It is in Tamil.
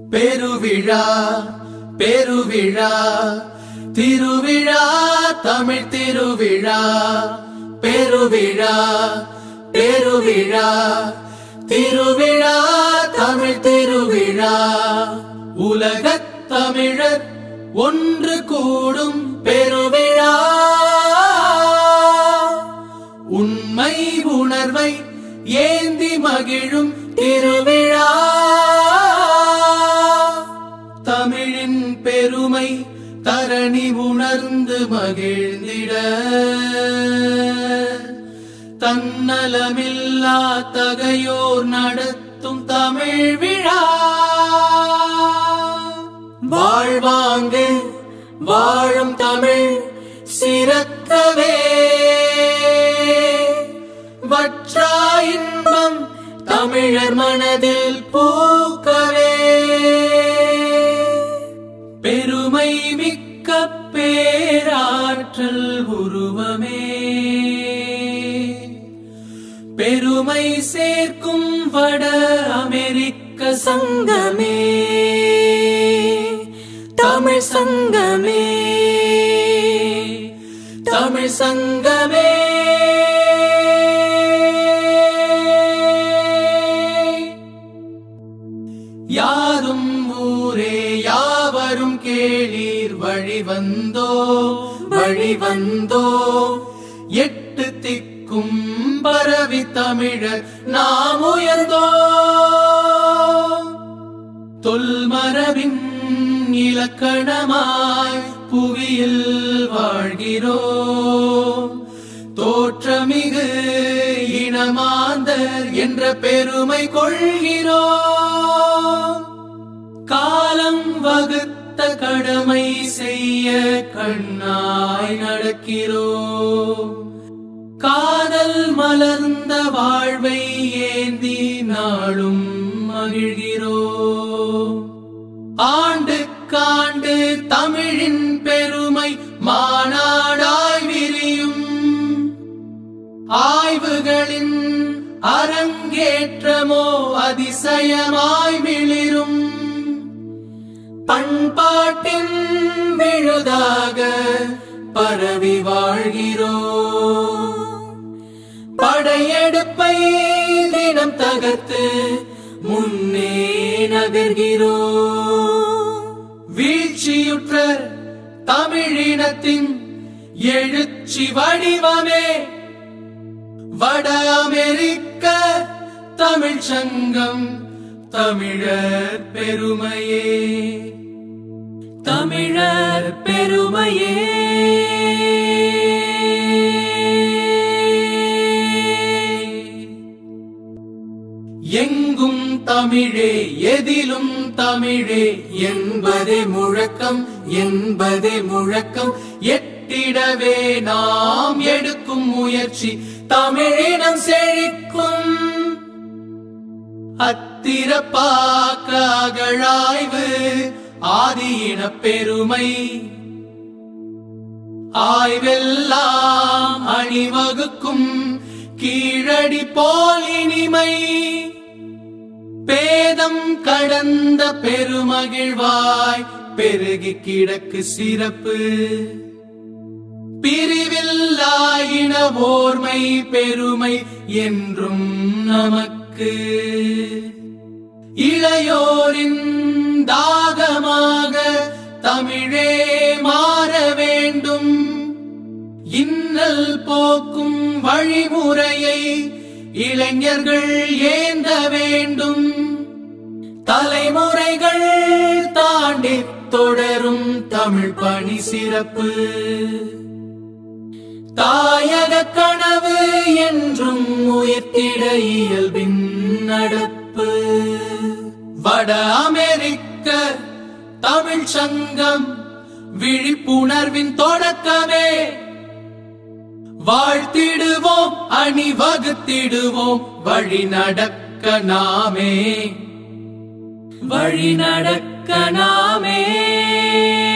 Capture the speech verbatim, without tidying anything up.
பெருவிழா பெருவிழா திருவிழா தமிழ் திருவிழா பெருவிழா பெருவிழா திருவிழா தமிழ் திருவிழா உலகத் தமிழர் ஒன்று கூடும் பெருவிழா உண்மை உணர்வை ஏந்தி மகிழும் திருவிழா தமிழின் பெருமை தரணி உணர்ந்து மகிழ்ந்திட தன்னலமில்லா தகையோர் நடத்தும் தமிழ் விழா வாழ்வாங்கு வாழும் தமிழ் சிறக்கவே வற்றா இன்பம் தமிழர் மனதில் பூக்கவே பெருமை மிக்க பேராற்றல் உருவமே பெருமை சேர்க்கும் வட அமெரிக்க சங்கமே தமிழ் சங்கமே தமிழ் சங்கமே யாரும் ஊரே யாவரும் கேளீர் வழி வந்தோ வழி வந்தோ எட்டு திக்கும் பரவி தமிழர் நாம் உயர்ந்தோ தொல்மரபின் இலக்கணமாய் புவியில் வாழ்கிறோம் தோற்றமிகு இனமாந்தர் என்ற பெருமை கொள்கிறோம் காலம் வகுத்த கடமை செய்ய கண்ணாய் நடக்கிறோம் காதல் மலர்ந்த வாழ்வை ஏந்தி நாளும் மகிழ்கிறோம் ஆண்டுக்காண்டு தமிழின் பெருமை மாநாடாய் விரியும் ஆய்வுகளின் அரங்கேற்றமோ அதிசயமாய் மிளிரும் பண்பாட்டின் விழுதாக பரவி வாழ்கிறோம் படையெடுப்பை தினம் தகர்த்து முன்னே நகர்கிறோம் வீழ்ச்சியுற்ற தமிழினத்தின் எழுச்சி வடிவமே வட அமெரிக்க தமிழ் சங்கம் தமிழர் பெருமையே தமிழர் பெருமையே எங்கும் தமிழே எதிலும் தமிழே என்பதே முழக்கம் என்பதே முழக்கம் எட்டிடவே நாம் எடுக்கும் முயற்சி தமிழினம் செழிக்கும் அத்திரப்பாக்க அகழாய்வு ஆதியின பெருமை ஆய்வெல்லாம் அணிவகுக்கும் கீழடி போல் இனிமை பேதம் கடந்த பெருமகிழ்வாய் பெருகி கிடக்கு சிறப்பு பிரிவில்லாயின ஓர்மை பெருமை என்றும் நமக்கு இளையோரின் தாகமாக தமிழே மாற வேண்டும் இன்னல் போக்கும் வழிமுறையை இளைஞர்கள் ஏந்த வேண்டும் தலைமுறைகள் தாண்டி தொடரும் தமிழ் பணி சிறப்பு தாயக கனவு என்றும் உயர்த்திட இயல்பின் நடப்பு வட அமெரிக்க தமிழ் சங்கம் விழிப்புணர்வின் தொடக்கமே வாழ்த்திடுவோம் அணிவகுத்திடுவோம் வழி நடக்க நாமே வழி நடக்க நாமே